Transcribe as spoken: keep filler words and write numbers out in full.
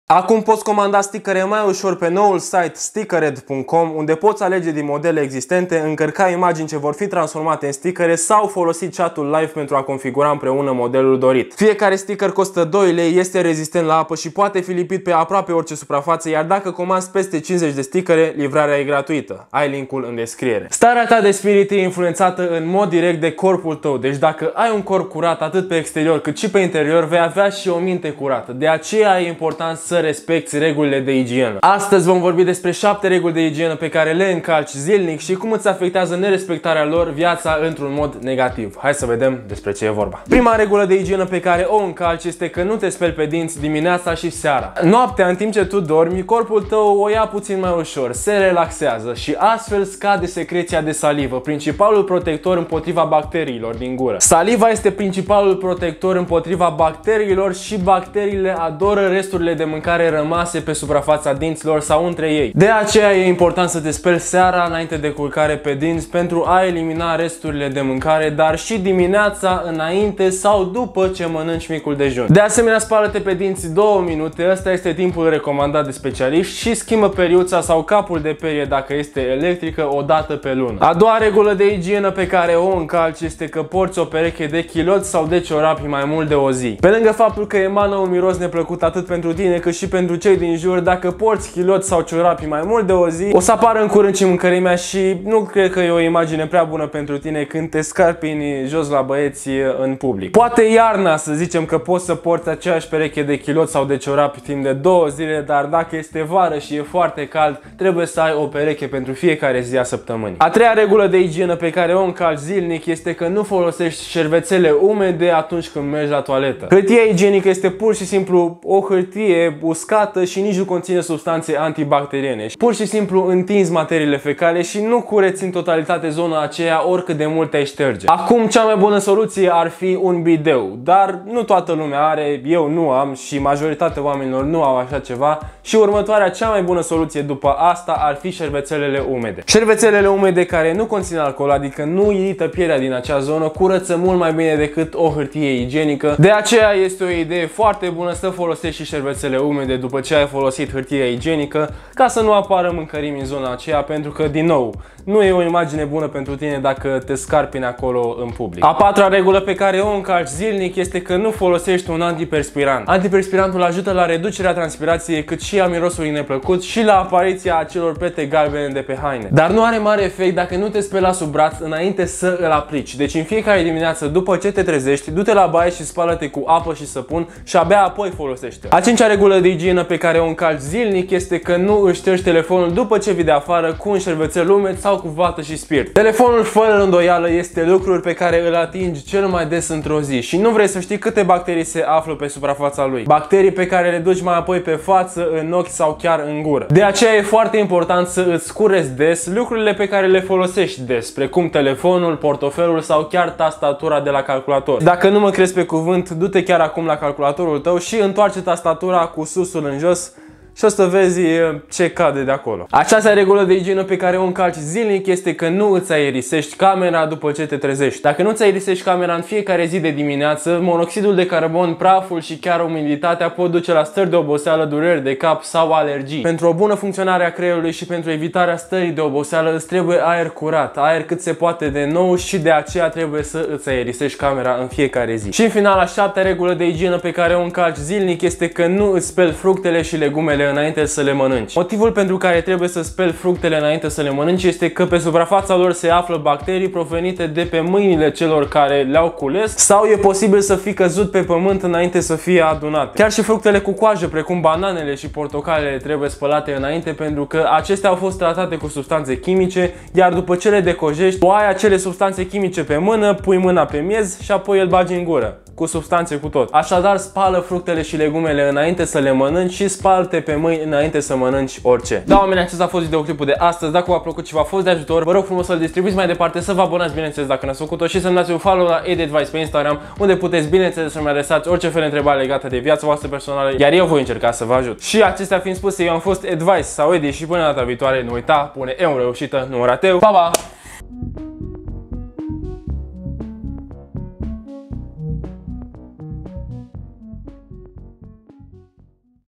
Acum poți comanda stickere mai ușor pe noul site stickered punct com, unde poți alege din modele existente, încărca imagini ce vor fi transformate în stickere sau folosi chatul live pentru a configura împreună modelul dorit. Fiecare sticker costă doi lei, este rezistent la apă și poate fi lipit pe aproape orice suprafață, iar dacă comanzi peste cincizeci de stickere, livrarea e gratuită. Ai linkul în descriere. Starea ta de spirit e influențată în mod direct de corpul tău, deci dacă ai un corp curat atât pe exterior cât și pe interior, vei avea și o minte curată. De aceea e important să respecti regulile de igienă. Astăzi vom vorbi despre șapte reguli de igienă pe care le încalci zilnic și cum îți afectează nerespectarea lor viața într-un mod negativ. Hai să vedem despre ce e vorba. Prima regulă de igienă pe care o încalci este că nu te speli pe dinți dimineața și seara. Noaptea, în timp ce tu dormi, corpul tău o ia puțin mai ușor, se relaxează și astfel scade secreția de salivă, principalul protector împotriva bacteriilor din gură. Saliva este principalul protector împotriva bacteriilor și bacteriile adoră resturile de mâncare rămase pe suprafața dinților sau între ei. De aceea e important să te speli seara înainte de culcare pe dinți pentru a elimina resturile de mâncare, dar și dimineața înainte sau după ce mănânci micul dejun. De asemenea, spală-te pe dinți două minute, ăsta este timpul recomandat de specialiști, și schimbă periuța sau capul de perie dacă este electrică o dată pe lună. A doua regulă de igienă pe care o încalci este că porți o pereche de chiloți sau de ciorapi mai mult de o zi. Pe lângă faptul că emană un miros neplăcut atât pentru tine cât și pentru cei din jur, dacă porți chiloți sau ciorapi mai mult de o zi, o să apară în curând și mâncărimea și nu cred că e o imagine prea bună pentru tine când te scarpini jos la băieți în public. Poate iarna să zicem că poți să porți aceeași pereche de chiloți sau de ciorapi timp de două zile, dar dacă este vară și e foarte cald, trebuie să ai o pereche pentru fiecare zi a săptămânii. A treia regulă de igienă pe care o încalci zilnic este că nu folosești șervețele umede atunci când mergi la toaletă. Hârtia igienică este pur și simplu o hârtie uscată și nici nu conține substanțe antibacteriene. Pur și simplu întinzi materiile fecale și nu cureți în totalitate zona aceea oricât de mult te-ai șterge. Acum, cea mai bună soluție ar fi un bideu, dar nu toată lumea are, eu nu am și majoritatea oamenilor nu au așa ceva, și următoarea cea mai bună soluție după asta ar fi șervețelele umede. Șervețelele umede care nu conțin alcool, adică nu irită pielea din acea zonă, curăță mult mai bine decât o hârtie igienică. De aceea este o idee foarte bună să folosești și șervețele umede după ce ai folosit hârtia igienică, ca să nu apară mâncărimi în zona aceea, pentru că, din nou, nu e o imagine bună pentru tine dacă te scarpini acolo în public. A patra regulă pe care o încalci zilnic este că nu folosești un antiperspirant. Antiperspirantul ajută la reducerea transpirației, cât și a mirosului neplăcut și la apariția acelor pete galbene de pe haine. Dar nu are mare efect dacă nu te speli la sub braț înainte să îl aplici. Deci în fiecare dimineață după ce te trezești, du-te la baie și spală-te cu apă și săpun și abia apoi folosește. A cincea regulă de igienă pe care o încalci zilnic este că nu își ștergi telefonul după ce vii de afară cu un șervețel umed sau cu vată și spirit. Telefonul, fără îndoială, este lucruri pe care îl atingi cel mai des într-o zi și nu vrei să știi câte bacterii se află pe suprafața lui. Bacterii pe care le duci mai apoi pe față, în ochi sau chiar în gură. De aceea e foarte important să îți curezi des lucrurile pe care le folosești des, precum telefonul, portofelul sau chiar tastatura de la calculator. Dacă nu mă crezi pe cuvânt, du-te chiar acum la calculatorul tău și întoarce tastatura cu susul în jos și o să vezi ce cade de acolo. A șasea regulă de igienă pe care o încalci zilnic este că nu îți aerisești camera după ce te trezești. Dacă nu îți aerisești camera în fiecare zi de dimineață, monoxidul de carbon, praful și chiar umiditatea pot duce la stări de oboseală, dureri de cap sau alergii. Pentru o bună funcționare a creierului și pentru evitarea stării de oboseală îți trebuie aer curat, aer cât se poate de nou, și de aceea trebuie să îți aerisești camera în fiecare zi. Și în final, a șaptea regulă de igienă pe care o încalci zilnic este că nu îți speli fructele și legumele înainte să le mănânci. Motivul pentru care trebuie să speli fructele înainte să le mănânci este că pe suprafața lor se află bacterii provenite de pe mâinile celor care le-au cules, sau e posibil să fi căzut pe pământ înainte să fie adunate. Chiar și fructele cu coajă, precum bananele și portocalele, trebuie spălate înainte, pentru că acestea au fost tratate cu substanțe chimice, iar după ce le decojești, o ai acele substanțe chimice pe mână, pui mâna pe miez și apoi îl bagi în gură, cu substanțe cu tot. Așadar, spală fructele și legumele înainte să le mănânci și spală-te pe mâini înainte să mănânci orice. Da, oameni, acesta a fost videoclipul de astăzi. Dacă v-a plăcut și v-a fost de ajutor, vă rog frumos să-l distribuiți mai departe, să vă abonați, bineînțeles, dacă n-ați făcut-o, și să-mi dați un follow la EdAdvice pe Instagram, unde puteți, bineînțeles, să-mi adresați orice fel de întrebare legată de viața voastră personală, iar eu voi încerca să vă ajut. Și acestea fiind spuse, eu am fost Advice sau Edi și până data viitoare, nu uita, pune eu în reușită, nu rateu. Pa, pa!